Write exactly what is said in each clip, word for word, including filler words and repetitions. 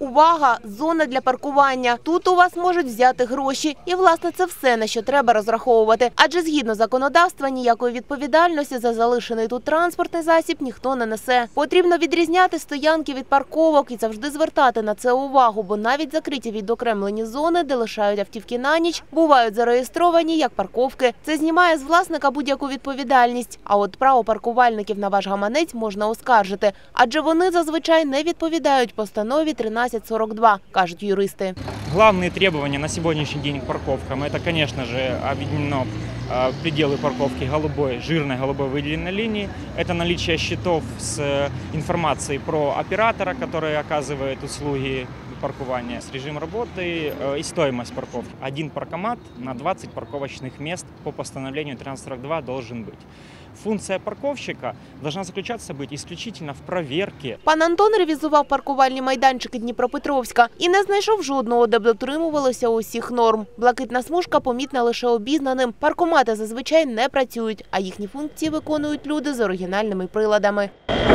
Увага! Зона для паркування. Тут у вас можуть взяти гроші. І, власне, це все, на що треба розраховувати. Адже згідно законодавства, ніякої відповідальності за залишений тут транспортний засіб ніхто не несе. Потрібно відрізняти стоянки від парковок і завжди звертати на це увагу, бо навіть закриті відокремлені зони, де лишають автівки на ніч, бувають зареєстровані як парковки. Це знімає з власника будь-яку відповідальність. А от право паркувальників на ваш гаманець можна оскаржити, адже вони зазвичай не відповідають постанові тринадцять сорок два, кажуть юристи. Главные требования на сегодняшний день к парковкам – это, конечно же, объединено пределы парковки голубой, жирной голубой выделенной линии. Это наличие счетов с информацией про оператора, который оказывает услуги паркования, с режим работы и стоимость парковки. Один паркомат на двадцать парковочных мест по постановлению тринадцать сорок два должен быть. Функция парковщика должна заключаться быть исключительно в проверке. Пан Антон ревізував паркувальні майданчики Дніпропетровська і не знайшов жодного, де б дотримувалося усіх норм. Блакитна смужка помітна лише обізнаним. Паркомати зазвичай не працюють, а їхні функції виконують люди з оригінальними приладами.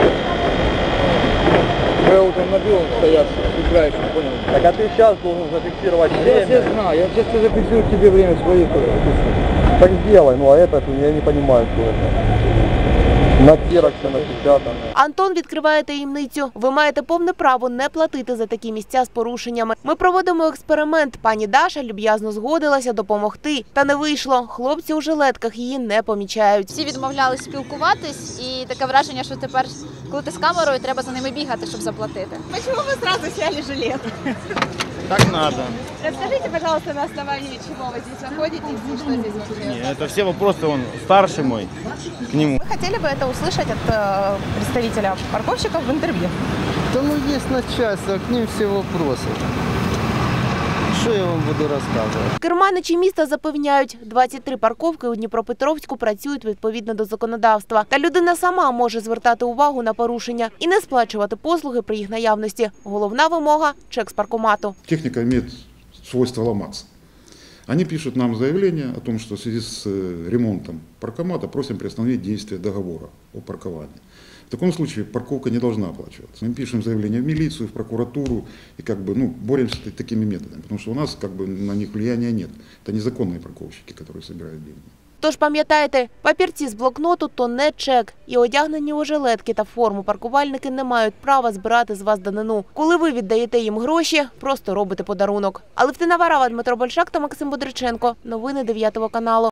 Я вот он набил, стоят, играешь, не понял. Так а ты сейчас должен зафиксировать время. Я знаю, я сейчас зафиксирую тебе время своих. Так сделай, ну а это я не понимаю, что это. На ксероксе напечатано. Антон відкриває таємницю. Ви маєте повне право не платити за такі місця з порушеннями. Ми проводимо експеримент. Пані Даша люб'язно згодилася допомогти. Та не вийшло. Хлопці у жилетках її не помічають. Всі відмовлялись спілкуватись, і таке враження, що тепер, коли ти з камерою, треба за ними бігати, щоб заплатити. Почему вы сразу сняли жилет? Так надо. Расскажите, пожалуйста, на основании чего вы здесь находитесь и что здесь вообще? Нет, это все вопросы, он старший мой, к нему. Мы хотели бы это услышать от э, представителя парковщиков в интервью. Да ну есть начальство, к ним все вопросы. Что я вам буду рассказывать? Керманичі міста запевняють, двадцять три парковки у Дніпропетровську працюють відповідно до законодавства. Та людина сама може звертати увагу на порушення і не сплачувати послуги при їх наявності. Головна вимога – чек з паркомату. Техника имеет свойство ломаться. Они пишут нам заявление о том, что в связи с ремонтом паркомата просим приостановить действие договора о парковании. В таком случае парковка не должна оплачиваться. Мы пишем заявление в милицию, в прокуратуру и как бы, ну, боремся такими методами, потому что у нас как бы на них влияния нет. Это незаконные парковщики, которые собирают деньги. Тож пам'ятайте, папірці з блокноту – то не чек. І одягнені у жилетки та форму паркувальники не мають права збирати з вас данину. Коли ви віддаєте їм гроші, просто робите подарунок. Алевтина Варава, Дмитро Большак та Максим Бодриченко. Новини дев'ятого каналу.